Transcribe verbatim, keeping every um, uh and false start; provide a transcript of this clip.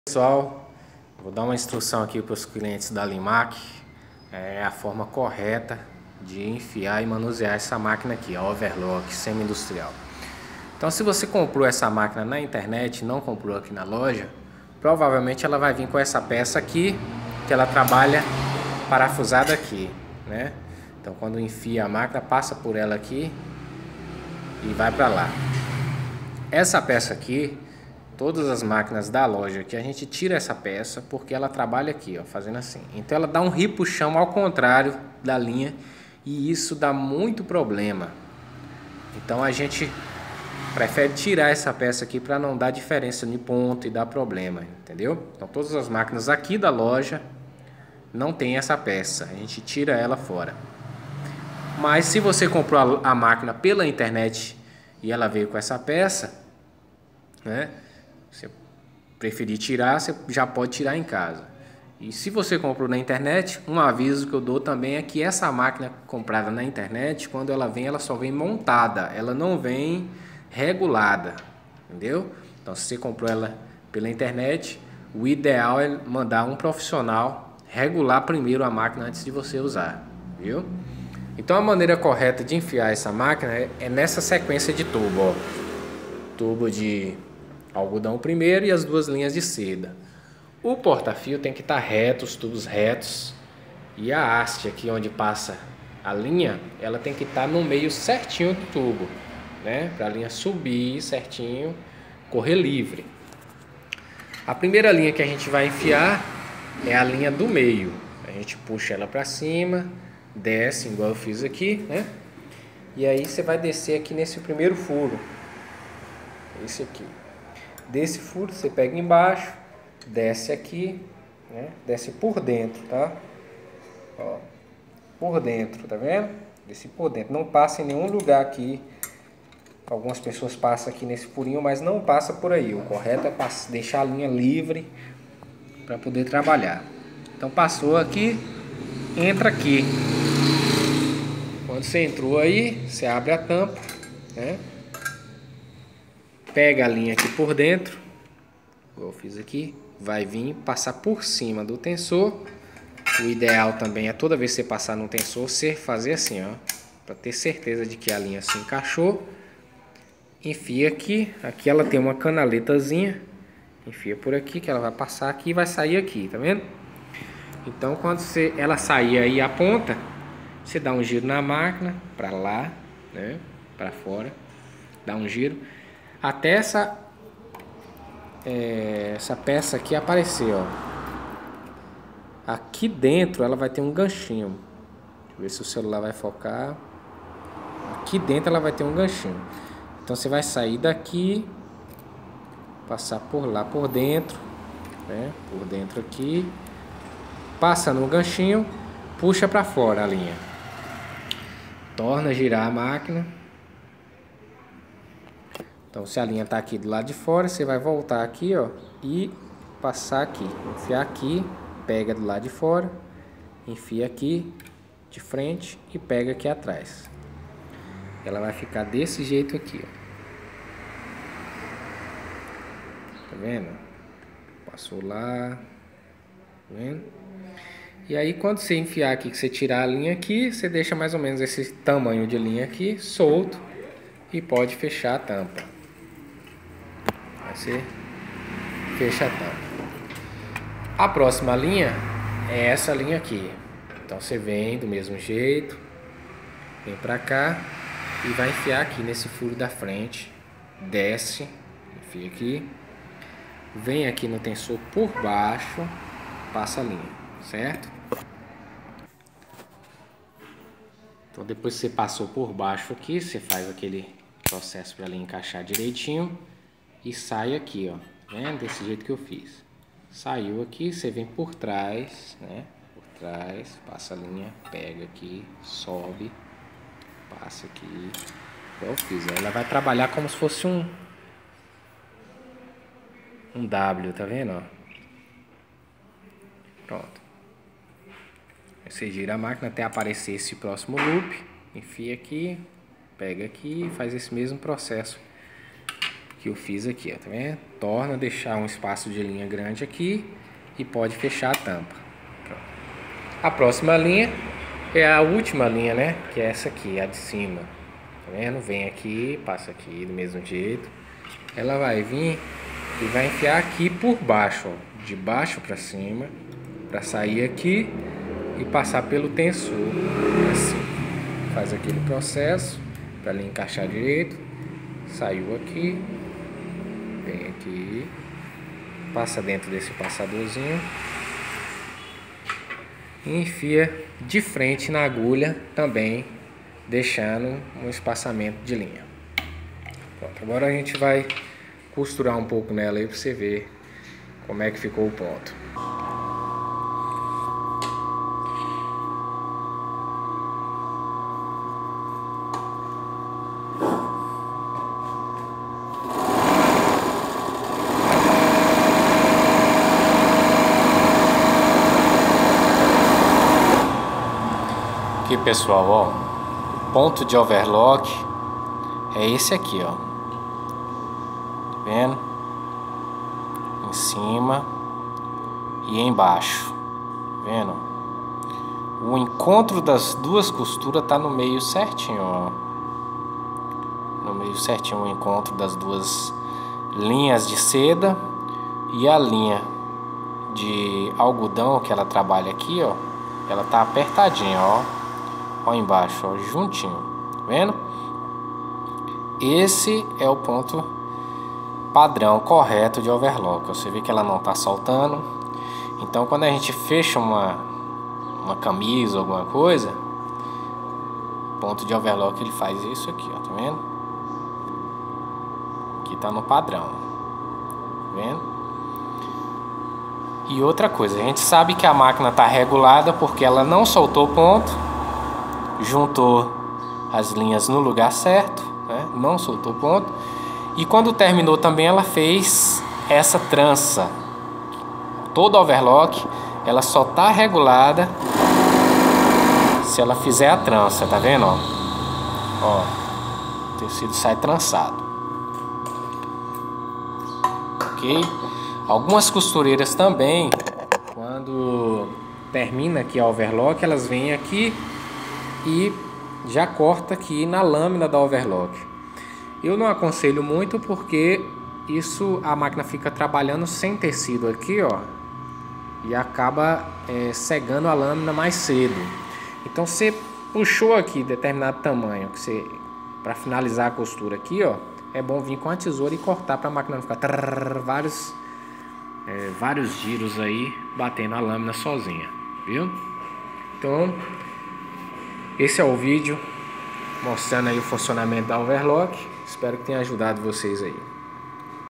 Pessoal, vou dar uma instrução aqui para os clientes da Limac, é a forma correta de enfiar e manusear essa máquina aqui, a Overlock semi-industrial. Então, se você comprou essa máquina na internet, não comprou aqui na loja, provavelmente ela vai vir com essa peça aqui, que ela trabalha parafusada aqui, né? Então, quando enfia a máquina, passa por ela aqui e vai para lá. Essa peça aqui, todas as máquinas da loja que a gente tira essa peça porque ela trabalha aqui, ó, fazendo assim. Então ela dá um ripuxão ao contrário da linha e isso dá muito problema. Então a gente prefere tirar essa peça aqui para não dar diferença de ponto e dar problema, entendeu? Então todas as máquinas aqui da loja não tem essa peça, a gente tira ela fora. Mas se você comprou a, a máquina pela internet e ela veio com essa peça, né? Se preferir tirar, você já pode tirar em casa. E se você comprou na internet, um aviso que eu dou também é que essa máquina comprada na internet, quando ela vem, ela só vem montada, ela não vem regulada, entendeu? Então, se você comprou ela pela internet, o ideal é mandar um profissional regular primeiro a máquina antes de você usar, viu? Então, a maneira correta de enfiar essa máquina é nessa sequência de tubo, ó. Tubo de algodão primeiro e as duas linhas de seda. O porta-fio tem que estar reto, os tubos retos, e a haste aqui onde passa a linha, ela tem que estar no meio certinho do tubo, né? Para a linha subir certinho, correr livre. A primeira linha que a gente vai enfiar é a linha do meio. A gente puxa ela para cima, desce igual eu fiz aqui, né? E aí você vai descer aqui nesse primeiro furo, esse aqui. Desse furo você pega embaixo, desce aqui, né? Desce por dentro, tá? Ó, por dentro, tá vendo? Desce por dentro, não passa em nenhum lugar aqui. Algumas pessoas passam aqui nesse furinho, mas não passa por aí. O correto é deixar a linha livre para poder trabalhar. Então passou aqui, entra aqui. Quando você entrou aí, você abre a tampa, né? Pega a linha aqui por dentro, igual eu fiz aqui, vai vir passar por cima do tensor. O ideal também é toda vez que você passar no tensor, você fazer assim, ó, para ter certeza de que a linha se encaixou. Enfia aqui, aqui ela tem uma canaletazinha, enfia por aqui que ela vai passar aqui e vai sair aqui, tá vendo? Então quando você, ela sair aí a ponta, você dá um giro na máquina, para lá, né, para fora, dá um giro. Até essa, é, essa peça aqui aparecer, ó. Aqui dentro ela vai ter um ganchinho. Deixa eu ver se o celular vai focar. Aqui dentro ela vai ter um ganchinho. Então você vai sair daqui, passar por lá por dentro, né? Por dentro aqui, passa no ganchinho, puxa para fora a linha. Torna a girar a máquina. Então, se a linha está aqui do lado de fora, você vai voltar aqui, ó, e passar aqui. Enfiar aqui, pega do lado de fora, enfia aqui de frente e pega aqui atrás. Ela vai ficar desse jeito aqui, ó. Tá vendo? Passou lá, tá vendo? E aí, quando você enfiar aqui, que você tirar a linha aqui, você deixa mais ou menos esse tamanho de linha aqui solto e pode fechar a tampa. Você fecha a tampa. A próxima linha é essa linha aqui. Então você vem do mesmo jeito, vem pra cá e vai enfiar aqui nesse furo da frente, desce, enfia aqui, vem aqui no tensor por baixo, passa a linha, certo? Então depois que você passou por baixo aqui, você faz aquele processo para a linha encaixar direitinho. E sai aqui, ó, né? Desse jeito que eu fiz. Saiu aqui, você vem por trás, né? Por trás, passa a linha, pega aqui, sobe, passa aqui, igual eu fiz. Ela vai trabalhar como se fosse um um W, tá vendo, ó? Pronto. Aí você gira a máquina até aparecer esse próximo loop, enfia aqui, pega aqui e faz esse mesmo processo que eu fiz aqui, ó, tá vendo? Torna deixar um espaço de linha grande aqui e pode fechar a tampa. Pronto. A próxima linha é a última linha, né? Que é essa aqui, a de cima. Tá vendo? Vem aqui, passa aqui do mesmo jeito. Ela vai vir e vai enfiar aqui por baixo, ó, de baixo para cima, para sair aqui e passar pelo tensor, assim. Faz aquele processo para ele encaixar direito. Saiu aqui, vem aqui, passa dentro desse passadorzinho e enfia de frente na agulha também, deixando um espaçamento de linha. Pronto, agora a gente vai costurar um pouco nela aí para você ver como é que ficou o ponto. Aqui, pessoal, ó, o ponto de overlock é esse aqui, ó, tá vendo? Em cima e embaixo, tá vendo? O encontro das duas costuras tá no meio certinho, ó, no meio certinho o encontro das duas linhas de seda e a linha de algodão que ela trabalha aqui, ó, ela tá apertadinha, ó. Ó embaixo, ó, juntinho, tá vendo? Esse é o ponto padrão correto de overlock. Você vê que ela não tá soltando. Então quando a gente fecha uma, uma camisa, alguma coisa, ponto de overlock ele faz isso aqui, ó, tá vendo? Aqui tá no padrão, tá vendo? E outra coisa, a gente sabe que a máquina tá regulada porque ela não soltou ponto, juntou as linhas no lugar certo, né? Não soltou ponto. E quando terminou também ela fez essa trança. Todo overlock ela só tá regulada se ela fizer a trança, tá vendo? Ó, ó, o tecido sai trançado. Ok? Algumas costureiras também, quando termina aqui a overlock, elas vêm aqui e já corta aqui na lâmina da overlock. Eu não aconselho muito porque isso a máquina fica trabalhando sem tecido aqui, ó, e acaba é, cegando a lâmina mais cedo. Então você puxou aqui determinado tamanho que você para finalizar a costura aqui, ó, é bom vir com a tesoura e cortar para a máquina não ficar trrr, vários é, vários giros aí batendo a lâmina sozinha, viu? Então esse é o vídeo mostrando aí o funcionamento da overlock. Espero que tenha ajudado vocês aí.